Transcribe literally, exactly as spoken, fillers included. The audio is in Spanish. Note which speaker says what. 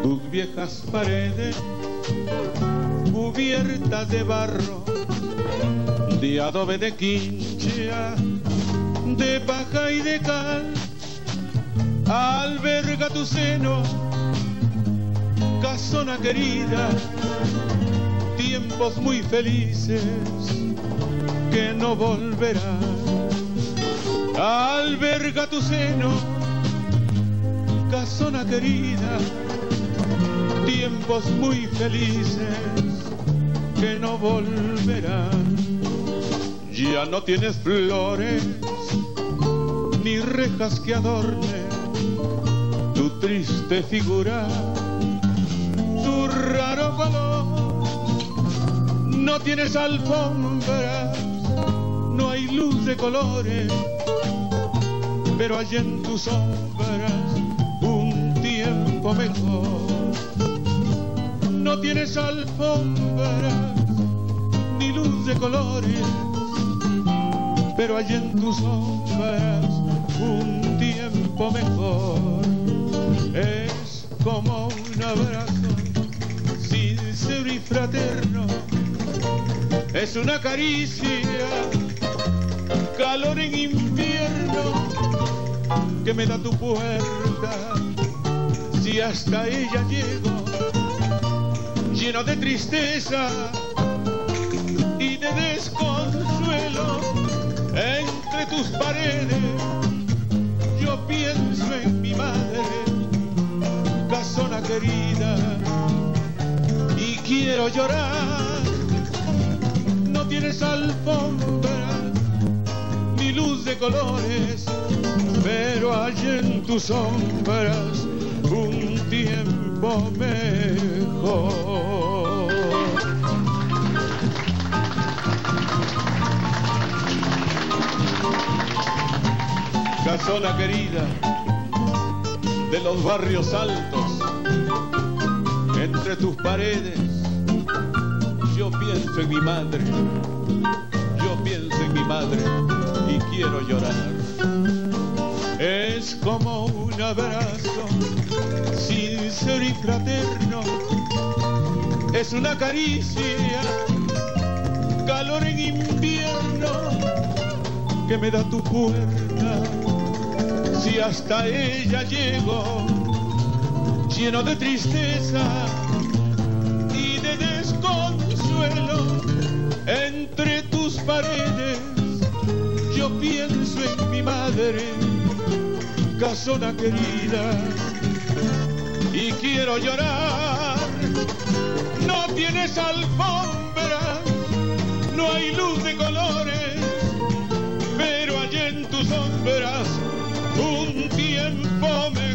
Speaker 1: tus viejas paredes cubiertas de barro, de adobe, de quinchea, de paja y de cal, alberga tu seno, casona querida, tiempos muy felices que no volverán. Alberga tu seno, casona querida, tiempos muy felices que no volverán. Ya no tienes flores ni rejas que adornen tu triste figura, tu raro color. No tienes alfombras, no hay luz de colores, pero hay en tus sombras un tiempo mejor. No tienes alfombras ni luz de colores, pero hay en tus sombras un tiempo mejor. Es como un abrazo sincero y fraterno, es una caricia, calor en invierno, que me da tu puerta. Si hasta ella llego, lleno de tristeza y de desconsuelo, entre tus paredes yo pienso en mi madre, casona querida, y quiero llorar. No tienes alfombra ni luz de colores, pero hay en tus sombras un tiempo mejor. Casona querida de los barrios altos, entre tus paredes yo pienso en mi madre, yo pienso en mi madre y quiero llorar. Es como un abrazo sincero y fraterno, es una caricia, calor en invierno, que me da tu puerta. Si hasta ella llego, lleno de tristeza y de desconsuelo, entre tus paredes yo pienso en mi madre, casona querida, y quiero llorar. No tienes alfombra, no hay luz de colores, pero hay en tus sombras un tiempo mejor.